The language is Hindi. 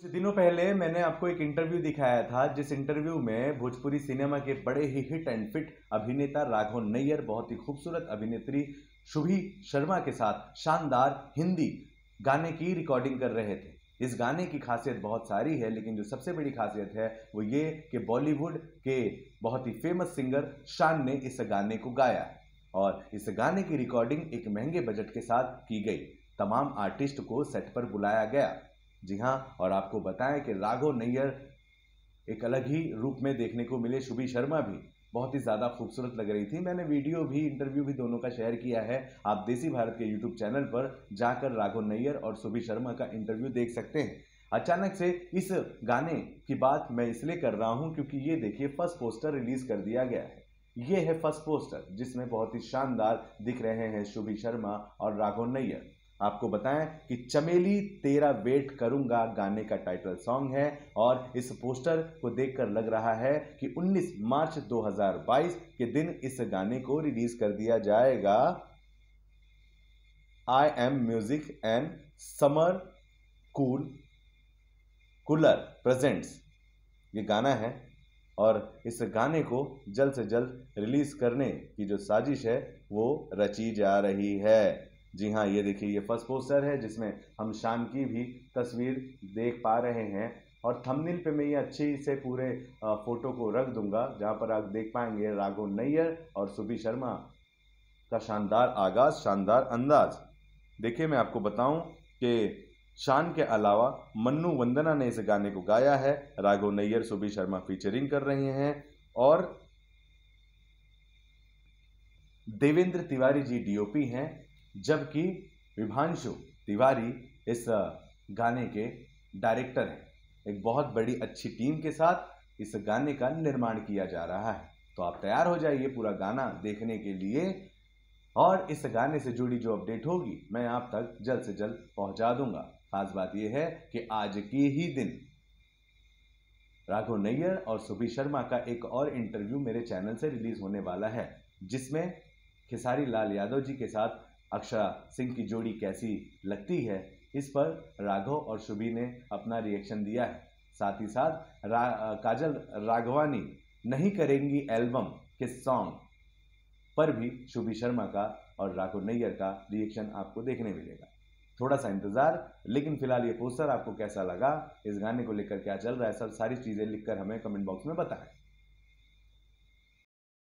कुछ दिनों पहले मैंने आपको एक इंटरव्यू दिखाया था, जिस इंटरव्यू में भोजपुरी सिनेमा के बड़े ही हिट एंड फिट अभिनेता राघव नैयर बहुत ही खूबसूरत अभिनेत्री शुभी शर्मा के साथ शानदार हिंदी गाने की रिकॉर्डिंग कर रहे थे। इस गाने की खासियत बहुत सारी है, लेकिन जो सबसे बड़ी खासियत है वो ये कि बॉलीवुड के बहुत ही फेमस सिंगर शान ने इस गाने को गाया है और इस गाने की रिकॉर्डिंग एक महंगे बजट के साथ की गई। तमाम आर्टिस्ट को सेट पर बुलाया गया। जी हाँ, और आपको बताएं कि राघव नैयर एक अलग ही रूप में देखने को मिले। शुभी शर्मा भी बहुत ही ज़्यादा खूबसूरत लग रही थी। मैंने वीडियो भी इंटरव्यू भी दोनों का शेयर किया है। आप देसी भारत के यूट्यूब चैनल पर जाकर राघव नैयर और शुभी शर्मा का इंटरव्यू देख सकते हैं। अचानक से इस गाने की बात मैं इसलिए कर रहा हूँ क्योंकि ये देखिए फर्स्ट पोस्टर रिलीज कर दिया गया है। ये है फर्स्ट पोस्टर जिसमें बहुत ही शानदार दिख रहे हैं शुभी शर्मा और राघव नैयर। आपको बताएं कि चमेली तेरा वेट करूंगा गाने का टाइटल सॉन्ग है और इस पोस्टर को देखकर लग रहा है कि 19 मार्च 2022 के दिन इस गाने को रिलीज कर दिया जाएगा। I am music and summer cooler presents ये गाना है और इस गाने को जल्द से जल्द रिलीज करने की जो साजिश है वो रची जा रही है। जी हाँ, ये देखिए ये फर्स्ट पोस्टर है जिसमें हम शान की भी तस्वीर देख पा रहे हैं और थंबनेल पे मैं ये अच्छी से पूरे फोटो को रख दूंगा जहाँ पर आप देख पाएंगे राघव नैयर और शुभी शर्मा का शानदार आगाज, शानदार अंदाज। देखिए मैं आपको बताऊं कि शान के अलावा मन्नू वंदना ने इस गाने को गाया है। राघव नैयर शुभी शर्मा फीचरिंग कर रहे हैं और देवेंद्र तिवारी जी डीओपी हैं, जबकि विभांशु तिवारी इस गाने के डायरेक्टर हैं। एक बहुत बड़ी अच्छी टीम के साथ इस गाने का निर्माण किया जा रहा है। तो आप तैयार हो जाइए पूरा गाना देखने के लिए और इस गाने से जुड़ी जो अपडेट होगी मैं आप तक जल्द से जल्द पहुंचा दूंगा। खास बात यह है कि आज के ही दिन राघव नैयर और शुभी शर्मा का एक और इंटरव्यू मेरे चैनल से रिलीज होने वाला है, जिसमें खेसारी लाल यादव जी के साथ अक्षरा सिंह की जोड़ी कैसी लगती है इस पर राघव और शुभी ने अपना रिएक्शन दिया है। साथ ही साथ काजल राघवानी नहीं करेंगी एल्बम के सॉन्ग पर भी शुभी शर्मा का और राघव नैयर का रिएक्शन आपको देखने मिलेगा। थोड़ा सा इंतजार, लेकिन फिलहाल ये पोस्टर आपको कैसा लगा, इस गाने को लेकर क्या चल रहा है, सब सारी चीज़ें लिखकर हमें कमेंट बॉक्स में बताएं।